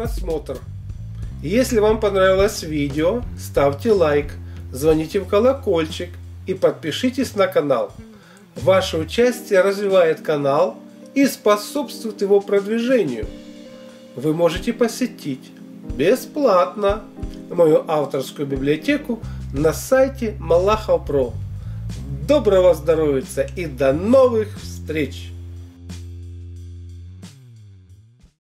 просмотр. Если вам понравилось видео, ставьте лайк, звоните в колокольчик и подпишитесь на канал. Ваше участие развивает канал и способствует его продвижению. Вы можете посетить бесплатно мою авторскую библиотеку на сайте Малахов Про. Доброго здоровья и до новых встреч!